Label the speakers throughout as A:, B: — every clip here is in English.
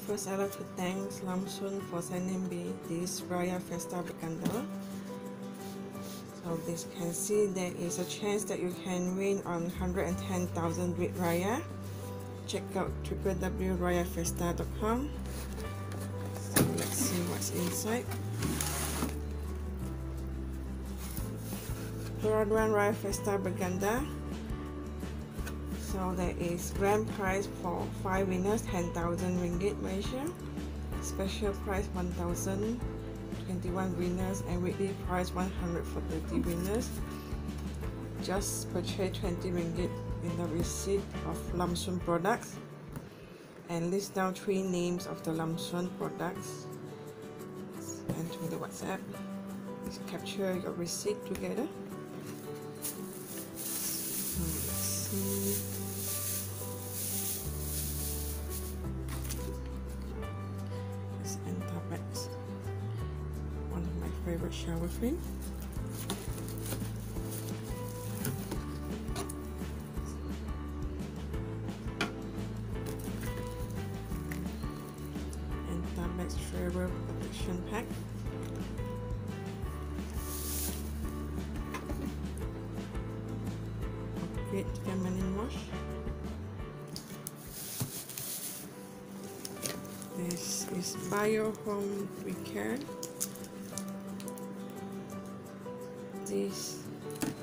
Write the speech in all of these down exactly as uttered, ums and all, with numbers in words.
A: first I'd like to thank Lamsoon for sending me this Raya Festa Berganda. So this can see there is a chance that you can win on one hundred ten thousand with Raya. Check out w w w dot raya festa dot com. So let's see what's inside. Peraduan Raya Festa Berganda. So there is grand prize for five winners, ten thousand ringgit Malaysia. Special prize one thousand, twenty-one winners, and weekly prize one hundred for thirty winners. Just purchase twenty ringgit in the receipt of Lamsoon products and list down three names of the Lamsoon products and to the WhatsApp. Please capture your receipt together. So let's see. This Entabex, one of my favorite shower frame. Entabex Travel Protection Pack. Great feminine wash. This is Bio Home Care. This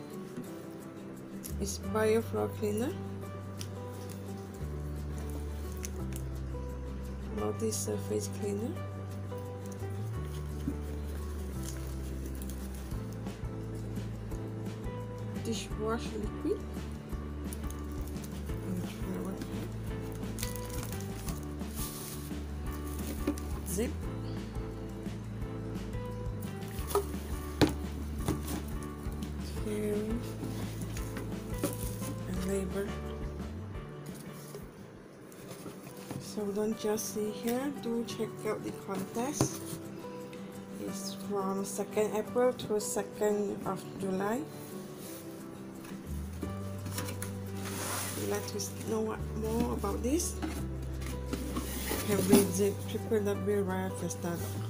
A: is Bio Floor Cleaner. Multi-surface cleaner. Dishwash liquid. Zip. Tail and label. So don't just see here, do check out the contest. It's from second April to second of July. If you'd like to know what more about this, you can visit w w w dot raya festa dot com.